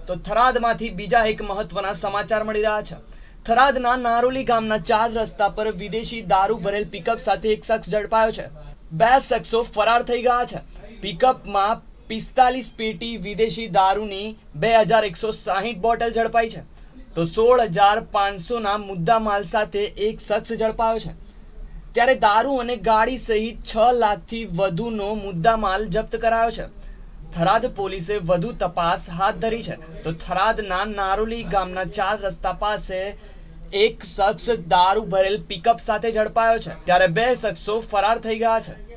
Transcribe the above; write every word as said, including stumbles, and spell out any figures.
તો થરાદમાંથી બીજા એક મહત્વના સમાચાર મળી રહ્યા છે। થરાદના નારોલી ગામના ચાર રસ્તા પર વિદેશી દારૂ ભરેલ પિકઅપ સાથે એક શખ્સ ઝડપાયો છે। બે શખ્સો ફરાર થઈ ગયા છે। પિકઅપમાં પિસ્તાલીસ પેટી વિદેશી દારૂની બે હજાર એકસો સાહીઠ બોટલ ઝડપાઈ છે, તો સોળ હજાર પાંચસો ના મુદ્દામાલ સાથે એક શખ્સ ઝડપાયો છે। ત્યારે દારૂ અને ગાડી સહિત છ લાખથી વધુનો મુદ્દામાલ જપ્ત કરાયો છે। થરાદ પોલીસે વધુ તપાસ હાથ ધરી છે। તો થરાદના નારોલી ગામના ચાર રસ્તા પાસે એક શખ્સ દારૂ ભરેલ પિકઅપ સાથે ઝડપાયો છે, ત્યારે બે શખ્સો ફરાર થઈ ગયા છે।